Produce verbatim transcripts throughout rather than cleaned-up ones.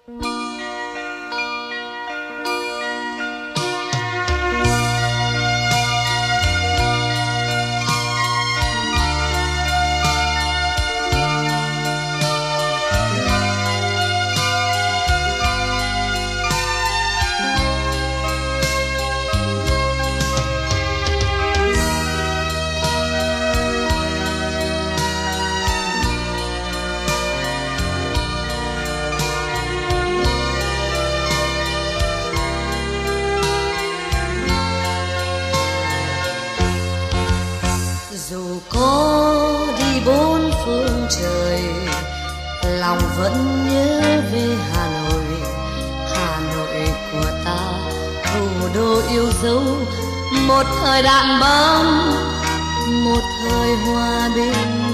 Lòng vẫn nhớ về Hà Nội, Hà Nội của ta, thủ đô yêu dấu, một thời đạn bom, một thời hòa bình.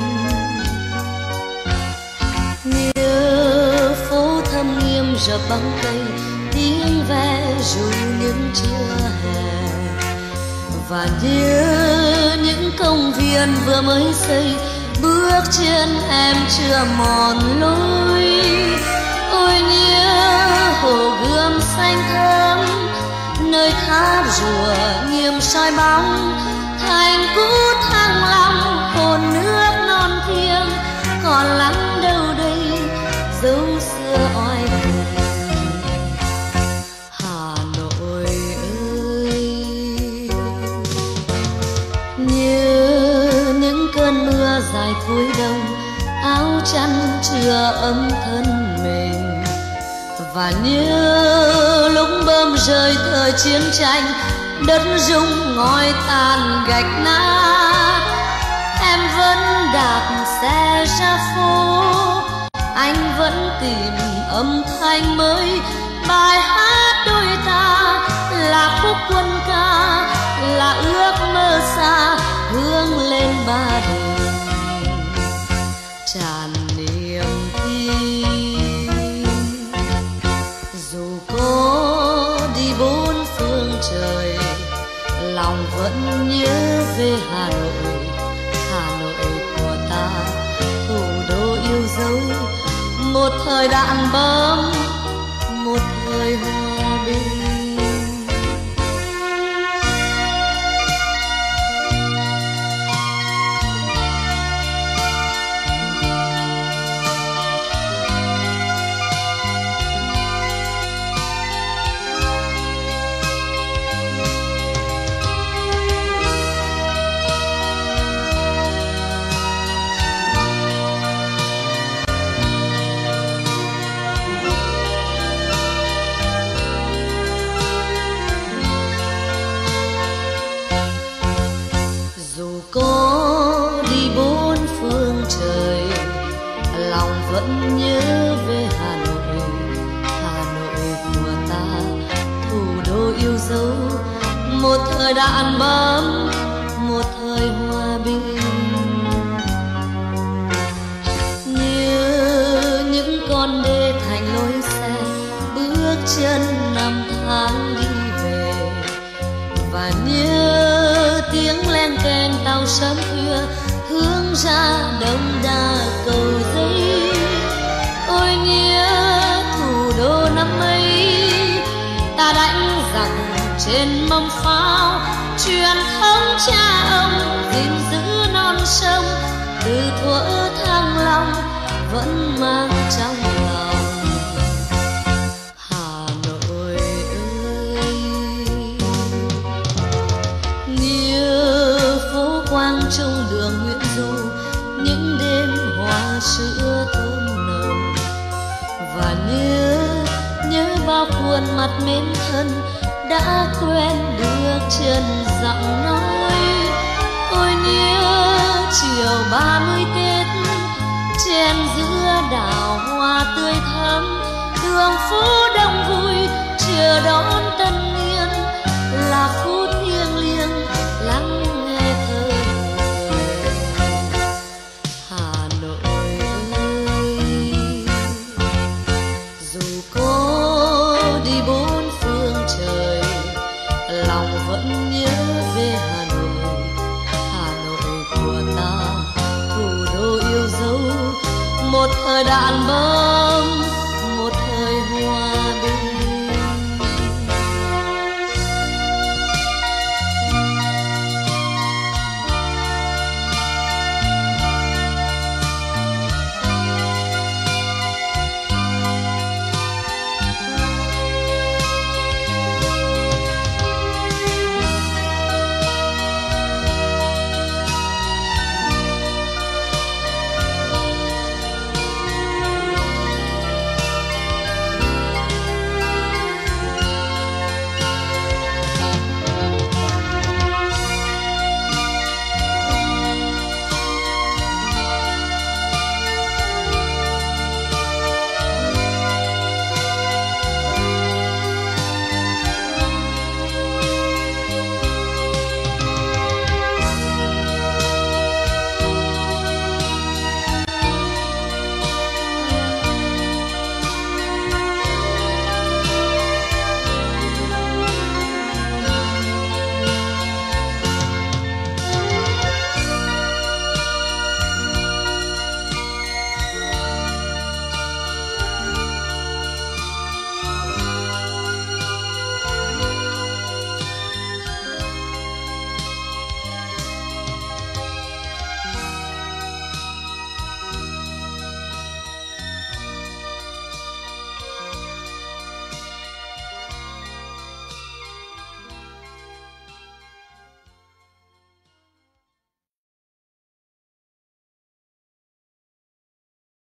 Nhớ phố Thâm Nghiêm rợp bóng cây, tiếng ve ru những trưa hè, và nhớ những công viên vừa mới xây, bước chân em chưa mòn lối. Ôi nhớ hồ Gươm xanh thơm, nơi tháp rùa nghiêm soi bóng, thành cũ Thăng Long hồn nước non thiêng, còn lắng đâu đây dấu xưa oai hùng. Hà Nội ơi, nhớ những cơn mưa dài cuối đông, áo chăn chưa ấm thân mình, và nhớ lúc bơm rơi thời chiến tranh, đất rung ngói tàn gạch nát. Em vẫn đạp xe ra phố, anh vẫn tìm âm thanh mới, bài hát đôi ta là khúc quân ca, là ước mơ xa hướng lên Ba Đình tràn niềm tin. Dù có đi bốn phương trời, lòng vẫn nhớ về Hà Nội, Hà Nội của ta, thủ đô yêu dấu, một thời đạn bom, một thời hòa bình. Có đi bốn phương trời, lòng vẫn nhớ về Hà Nội, Hà Nội của ta, thủ đô yêu dấu, một thời đạn bom, một thời hòa bình. Như những con đê thành lối xe, bước chân năm tháng đi về, và nhớ tiếng len keng tàu sớm khuya hướng ra Đông Đa Cầu Giấy. Ôi nhớ thủ đô năm ấy, ta đánh giặc trên mâm pháo, truyền thống cha ông gìn giữ non sông, từ thuở Thăng Long vẫn mang trong lòng. Hà Nội ơi, nhớ phố quang trung đường Nguyễn Du, những đêm hoa sữa thơm nồng, và nhớ nhớ bao khuôn mặt mến thân đã quen bước chân giọng nói. Ôi nhớ chiều ba mươi Tết, trên giữa đào hoa tươi thắm, đường phố đông vui chờ đón tân niên, là phút thiêng liêng lắng nghe thơ người. Hà Nội ơi, dù có đi bốn phương trời, lòng vẫn nhớ về Hà Nội, Hà Nội của ta, thủ đô yêu dấu, một thời đạn bom.